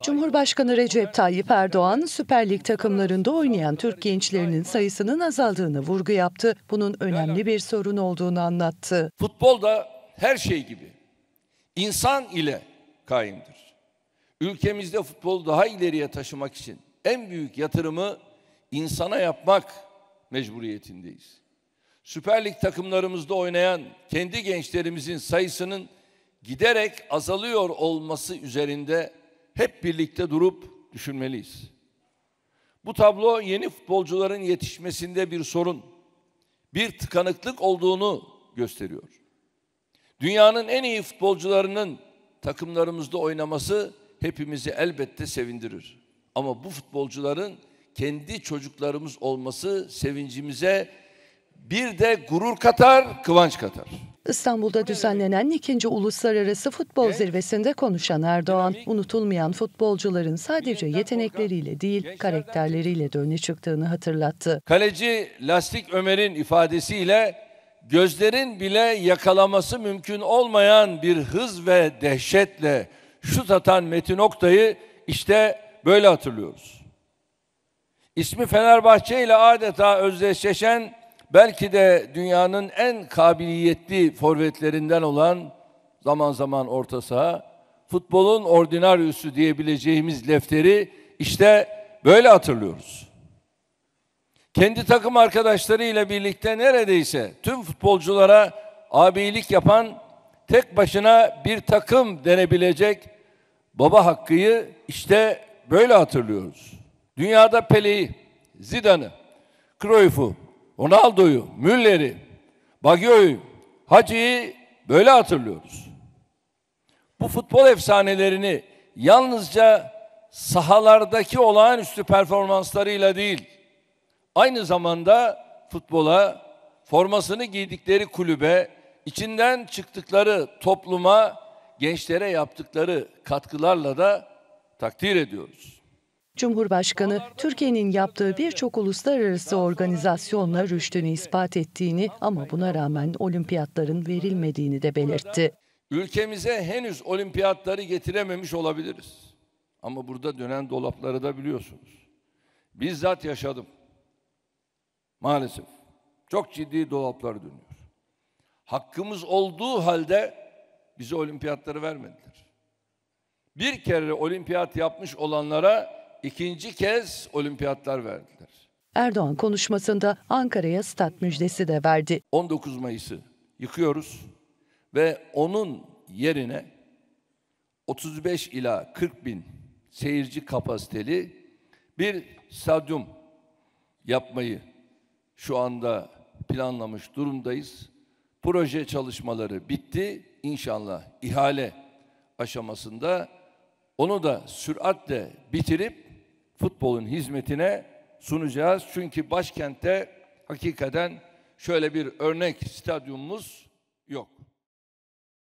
Cumhurbaşkanı Recep Tayyip Erdoğan, Süper Lig takımlarında oynayan Türk gençlerinin sayısının azaldığını vurgu yaptı. Bunun önemli bir sorun olduğunu anlattı. Futbol da her şey gibi insan ile kaimdir. Ülkemizde futbolu daha ileriye taşımak için en büyük yatırımı insana yapmak mecburiyetindeyiz. Süper Lig takımlarımızda oynayan kendi gençlerimizin sayısının giderek azalıyor olması üzerinde hep birlikte durup düşünmeliyiz. Bu tablo yeni futbolcuların yetişmesinde bir sorun, bir tıkanıklık olduğunu gösteriyor. Dünyanın en iyi futbolcularının takımlarımızda oynaması hepimizi elbette sevindirir. Ama bu futbolcuların kendi çocuklarımız olması sevincimize bir de gurur katar, kıvanç katar. İstanbul'da düzenlenen 2. Uluslararası Futbol Zirvesi'nde konuşan Erdoğan, unutulmayan futbolcuların sadece yetenekleriyle değil, karakterleriyle de öne çıktığını hatırlattı. Kaleci Lastik Ömer'in ifadesiyle gözlerin bile yakalaması mümkün olmayan bir hız ve dehşetle şut atan Metin Oktay'ı işte böyle hatırlıyoruz. İsmi Fenerbahçe ile adeta özdeşleşen, belki de dünyanın en kabiliyetli forvetlerinden olan, zaman zaman orta saha, futbolun ordinaryusu diyebileceğimiz Lefter'i işte böyle hatırlıyoruz. Kendi takım arkadaşlarıyla birlikte neredeyse tüm futbolculara abilik yapan, tek başına bir takım denebilecek Baba Hakkı'yı işte böyle hatırlıyoruz. Dünyada Pele'yi, Zidane'ı, Cruyff'u, Ronaldo'yu, Müller'i, Baggio'yu, Hacı'yı böyle hatırlıyoruz. Bu futbol efsanelerini yalnızca sahalardaki olağanüstü performanslarıyla değil, aynı zamanda futbola, formasını giydikleri kulübe, içinden çıktıkları topluma, gençlere yaptıkları katkılarla da takdir ediyoruz. Cumhurbaşkanı, Türkiye'nin yaptığı birçok uluslararası organizasyonla rüştünü ispat ettiğini ama buna rağmen olimpiyatların verilmediğini de belirtti. Ülkemize henüz olimpiyatları getirememiş olabiliriz. Ama burada dönen dolapları da biliyorsunuz. Bizzat yaşadım. Maalesef. Çok ciddi dolaplar dönüyor. Hakkımız olduğu halde bize olimpiyatları vermediler. Bir kere olimpiyat yapmış olanlara İkinci kez olimpiyatlar verdiler. Erdoğan konuşmasında Ankara'ya stat müjdesi de verdi. 19 Mayıs'ı yıkıyoruz ve onun yerine 35 ila 40 bin seyirci kapasiteli bir stadyum yapmayı şu anda planlamış durumdayız. Proje çalışmaları bitti. İnşallah ihale aşamasında onu da süratle bitirip futbolun hizmetine sunacağız. Çünkü başkentte hakikaten şöyle bir örnek stadyumumuz yok.